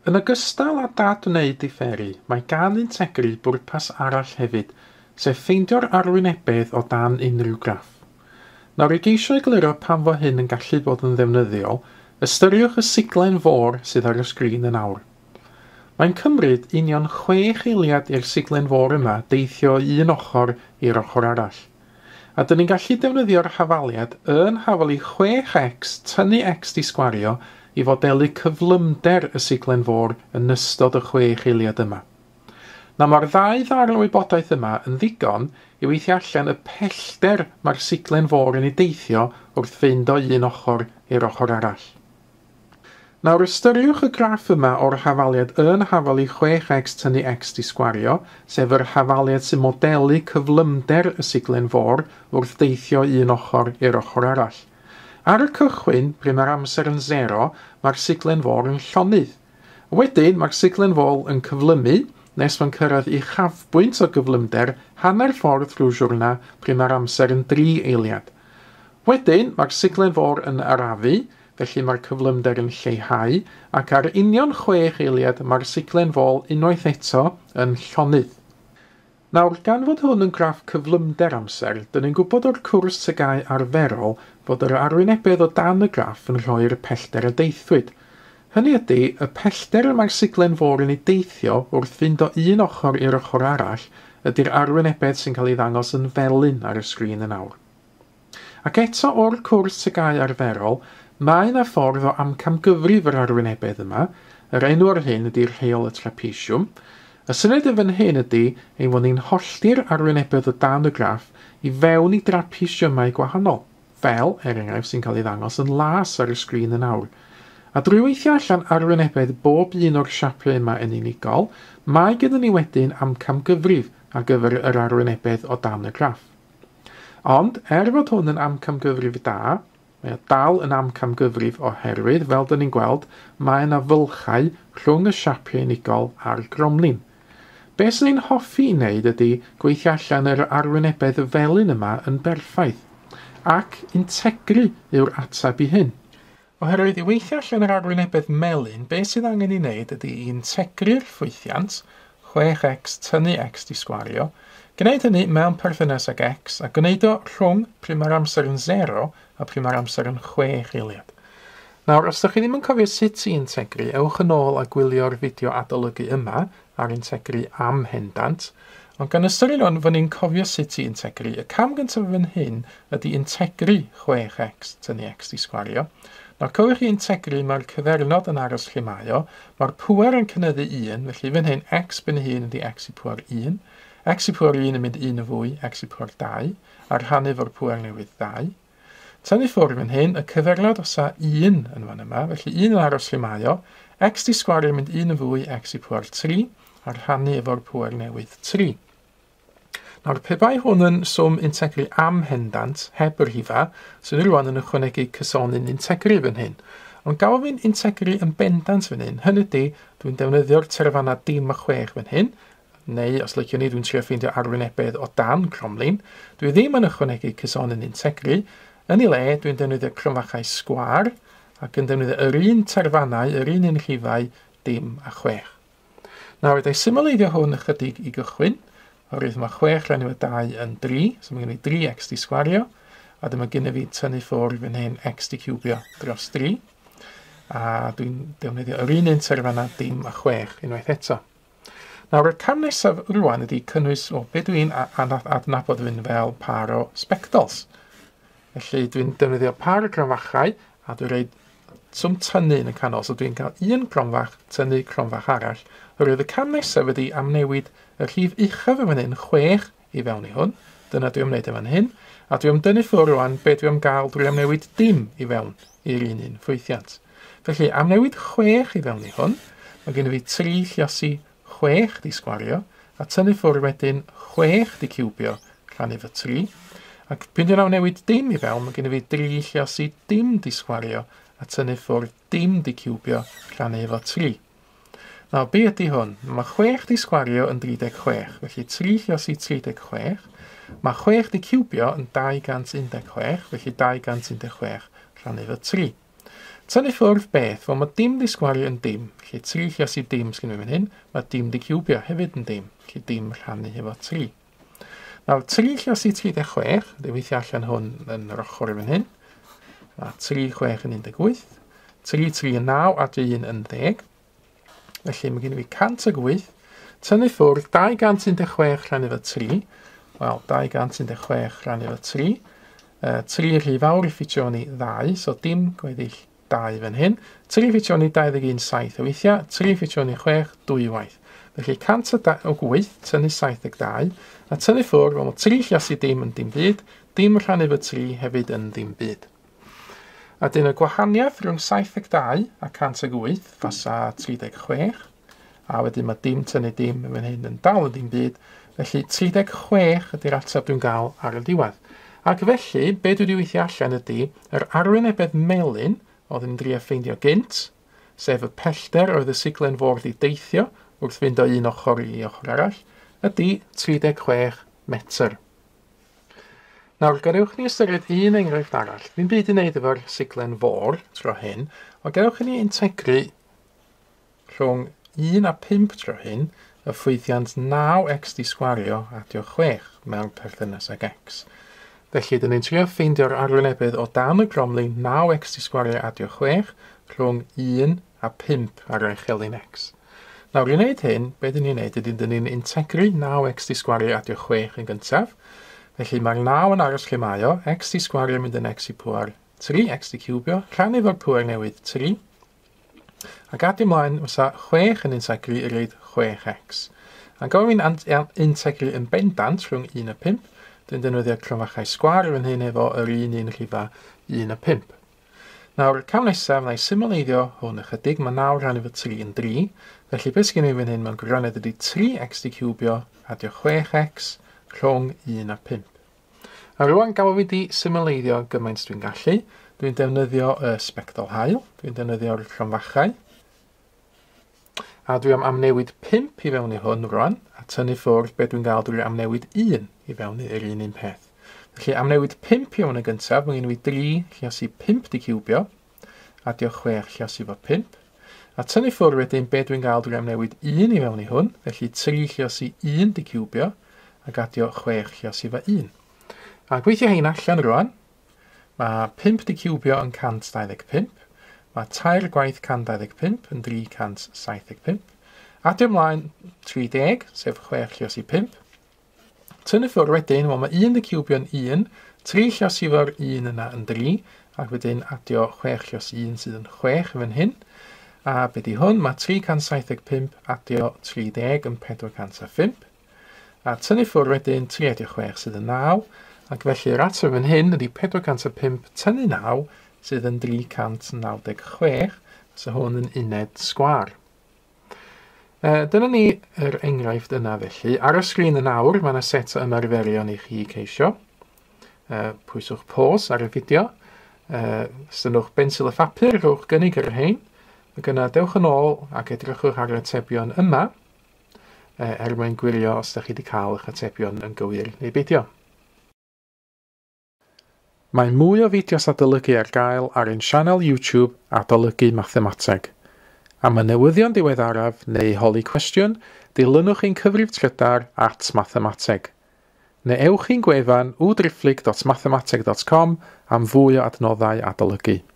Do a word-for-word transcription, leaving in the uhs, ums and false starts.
Yn ogystal â dad wneud differi, mae gan integri bwrpas arall hefyd, sef ffeindio'r arwynebedd o dan unrhyw graff. Nawr i geisio egluro pam fo hyn yn gallu bod yn ddefnyddiol, ystyriwch y siglen fôr sydd ar y sgrin yn awr. Mae'n cymryd union chwech eiliad i'r siglen fôr yma deithio un ochr i'r ochr arall. A dyn ni'n gallu defnyddio'r hafaliad yn hafalu chwech x tynnu x di sgwario i fodelu cyflymder y siglen fôr yn ystod y chwech eiliad yma. Na mae'r ddau ddarn o wybodaeth yma yn ddigon i weithio allan y pellter mae'r siglen fôr yn ei deithio wrth fynd o un ochr i'r ochr arall. Nawr ystyriwch y graff yma o'r hafaliad yn hafalu chwech x tynnu x di sgwario, sef yr hafaliad sy'n modelu cyflymder y siglen fôr wrth deithio un ochr i'r ochr arall. Ar y cychwyn, pryd mae'r amser yn zero, mae'r siglen fôr yn llonydd. Wedyn, mae'r siglen fôr yn cyflymu, nes mae'n cyrraedd i chafbwynt o gyflymder hanner ffordd drwy siwrna pryd mae'r amser yn dri eiliad. Wedyn, mae'r siglen fôr yn arafu, felly mae'r cyflymder yn lleihau, ac ar union chwech eiliad mae'r siglen fôr unwaith eto yn llonydd. Nawr, gan fod hwn yn graff cyflymder amser, dyn ni'n gwybod o'r cwrs tygau arferol fod yr arwynebedd o dan y graff yn rhoi'r pellter y deithwyd. Hynny ydy, y pellter mae'r siglen fôr yn ei deithio wrth fynd o un ochr i'r ochr arall ydy'r arwynebedd sy'n cael ei ddangos yn felyn ar y sgrin yn awr. Ac eto o'r cwrs tygau arferol, mae yna ffordd o amcamgyfrif yr arwynebedd yma, yr enw o'r hyn ydy'r rheol y trapesiwm. Y syniad y fan hyn ydy ein fod ni'n hollti'r arwynebedd o dan y graff i fewn i drapesiwmau gwahanol, fel, er enghraifft, sy'n cael ei ddangos yn las ar y sgrin yn awr. A drwy weithio allan arwynebedd bob un o'r siapiau yma yn unigol, mae gyda ni wedyn amcamgyfrif ar gyfer yr arwynebedd o dan y graff. Ond, er fod hwn yn amcamgyfrif da, mae o dal yn amcamgyfrif oherwydd, fel dyn ni'n gweld, mae yna fylchau rhwng y siapiau unigol a'r gromlin. Be sy'n ni'n hoffi i wneud ydy gweithio allan yr arwynebedd felyn yma yn berffaith, ac integru yw'r ateb i hyn. Oherwydd i weithio allan yr arwynebedd melyn, be sydd angen i wneud ydy i integru'r ffwythiant, chwech x tynnu x di sgwario, gwneud hynny mewn perthynas ag x, a gwneud o rhwng pryd mae'r amser yn zero a pryd mae'r amser yn chwech eiliad. Nawr, os ydych chi ddim yn cofio sut i integru, ewch yn ôl a gwylio'r fideo adolygu yma ar integru am hendant, ond gan ystyried o'n fod ni'n cofio sut i integru, y cam gyntaf fan hyn ydy integru chwech x tynnu x di sgwario. Nawr, cofiwch chi integru, mae'r cyfernod yn aros lle mae o, mae'r pŵer yn cynyddu un, felly fan hyn x bin hyn ydy x i pŵer un, x i pŵer un yn mynd un y fwy, x i pŵer dau, a'r rhannu fo'r pŵer newydd dau. Tynnu ffwrdd fan hyn, y cyfernod osa un yn fan yma, felly un yn aros lle mae o, x di sgwario yn mynd un y fwy, x i pŵer tri, a'r rhannu efo'r pŵer newydd tri. Nawr, pe bai hwn yn swm integru am hendant, heb yr hifa, sy'n so rwan yn ychwanegu cysonyn integru fan hyn. Ond gael fi'n integru yn bendant fan hyn, hynny ydy, dwi'n defnyddio'r terfanna dim a chwech fan hyn, neu os liciwn ni dwi'n trio ffeindio arwynebedd o dan cromlin, dwi ddim yn ychwanegu cysonyn integru, yn ei le dwi'n defnyddio cromfachau sgwar, ac yn defnyddio yr un terfannau, yr un un rhifau, dim a chwech. Nawr, ydych symleiddio hwn ychydig i gychwyn, oherwydd mae chwech rhan efo dau yn dri, so mae gen i dri x di sgwario, a dyma gen i fi tynnu ffwrdd fan hyn x di cwbio dros dri, a dwi'n defnyddio yr un un terfanna dim a chwech unwaith eto. Nawr, y cam nesaf rwan ydy cynnwys o be dwi'n adnabod fy'n fel par o spectols. Felly dwi'n defnyddio par o gronfachau a dwi'n rhaid swm tynnu yn y canol, so dwi'n cael un cronfach tynnu cronfach arall. Oherwydd y cam nesaf ydy amnewid y rhif uchaf yn fan hyn chwech i fewn i hwn. Dyna dwi'n wneud yn fan hyn. A dwi'n dynnu ffwrdd rwan be dwi'n gael drwy amnewid dim i fewn i'r un un ffwythiant. Felly amnewid chwech i fewn i hwn. Mae gen i fi tri lluosi chwech di sgwario, a tynnu ffwrdd wedyn chwech di cwbio rhan efo tri. Ac pyn dwi'n awnewid dim i fewn, mae gen i fi dri lluosi dim di sgwario, a tynnu ffwrdd dim di cwbio rhan efo tri. Nawr, be ydy hwn? Mae chwech di sgwario yn dri deg chwech, felly tri lluosi tri deg chwech. Mae chwech di cwbio yn dau gant un deg chwech, felly dau gant un deg chwech rhan efo tri. Tynnu ffwrdd beth, fel mae dim di sgwario yn dim, lle tri lluosi dim sgyn fan hyn, mae dim di ciwbio hefyd yn dim, lle dim rhannu hefo tri. Nawr, tri lluosi tri deg chwech, dwi'n weithio allan hwn yn yr ochr fan hyn, mae tri chwech yn un deg wyth, tri tri yn naw a un yn ddeg, felly mae gen i fi cant ag wyth, tynnu ffwrdd dau gant un deg chwech rhan efo tri, wel, dau gant un deg chwech rhan efo tri, uh, tri rhy fawr i ffitio ni ddau, so dim gweddill dau fan hyn, tri ffitio ni dau ddeg un saith o weithiau, tri ffitio ni chwech dwy waith. Felly cant o wyth, tynnu saith deg dau, a tynnu ffwrdd, fel mae tri lluosi dim yn dim byd, dim rhan efo tri hefyd yn dim byd. A dyn y gwahaniaeth rhwng saith deg dau a cant ag wyth, fasa tri deg chwech, a wedyn mae dim tynnu dim yn fan hyn yn dal yn dim byd, felly tri deg chwech ydy'r ateb dwi'n gael ar y diwedd. Ac felly, be dwi wedi weithio allan ydy, yr arwynebedd melyn, oedd yn drio ffeindio gynt, sef y pellter oedd y siglen fwrdd i deithio wrth fynd o un ochr i ochr arall, ydy tri deg chwech metr. Nawr, gadewch ni ystyried un enghraifft arall. Fi'n byd i wneud efo'r siglen fôr tro hyn, ond gadewch ni integru rhwng un a pump tro hyn y ffwythiant naw x di sgwario adio chwech mewn perthynas ag x. Felly, dyn ni'n trio ffeindio'r arwynebedd o dan y gromlin naw x di sgwario adio chwech rhwng un a pump ar ei chelyn x. Nawr, i wneud hyn, be dyn ni'n wneud ydy dyn ni'n integru naw x di sgwario adio chwech yn gyntaf. Felly, mae'r naw yn aros lle mae o, x di sgwario mynd yn x i pŵar tri, x di ciwbio, rhannu fo'r pŵar newydd tri. Ac adio ymlaen, fysa chwech yn integru i reid chwech x. A gofyn integru yn bendant rhwng un a pump, dwi'n defnyddio cronfachau sgwar fan hyn efo yr un un rhifa un a pump. Nawr, cam nesaf, na i symleiddio hwn ychydig, mae naw rhan efo tri yn dri, felly beth sgen i fan hyn mewn gwirionedd ydy tri x di ciwbio adio chwech x rhwng un a pump. A rwan gafo fi di symleiddio gymaint dwi'n gallu, dwi'n defnyddio y sbectol haul, dwi'n defnyddio'r cronfachau, a dwi am amnewid pump i fewn i hwn rwan, a tynnu ffwrdd beth dwi'n gael drwy amnewid un i fewn i'r un un peth. Felly amnewid pump i fewn y gyntaf, mae gen i dri lluosi pump di ciwbio, adio chwech lluosi fo pump, a tynnu ffwrdd wedyn beth dwi'n gael drwy amnewid un i fewn i hwn, felly tri lluosi un di ciwbio, ac adio chwech lluosi fo un. A gweithio hein allan rwan, mae pump di ciwbio yn cant dau ddeg pump, mae tair gwaith cant dau ddeg pump yn tri cant saith deg pump. Adio ymlaen tri deg, sef chwech lluosi pump. Tynnu ffwrdd wedyn, wel, mae un di ciwbio yn un, tri lluosi fo'r un yna yn dri, ac wedyn adio chwech lluosi un sydd yn chwech fan hyn. A be di hwn, mae tri cant saith deg pump adio tri deg yn pedwar cant a phump. A tynnu ffwrdd wedyn tri adio chwech sydd yn naw, ac felly'r ateb fan hyn ydy pedwar cant a phump tynnu naw, sydd yn tri cant naw deg chwech, so hwn yn uned sgwar. Uh, dyna ni yr enghraifft yna felly. Ar y sgrin yn awr, mae yna set o ymarferion i chi ceisio. Uh, pwyswch pause ar y fideo. Uh, Stynwch bensil y phapur, rhowch gynnig ar y hein. Ac yna dewch yn ôl ac edrychwch ar y atebion yma, uh, er mwyn gwirio os ydych chi wedi cael eich atebion yn gywir neu beidio. Mae mwy o fideos adolygu ar gael ar ein sianel YouTube Adolygu Mathemateg. Am y newyddion diweddaraf neu holi cwestiwn, dilynwch ein cyfrif trydar at Mathemateg. Neu ewch i'n gwefan w driphlyg dot mathemateg dot com am fwy o adnoddau adolygu.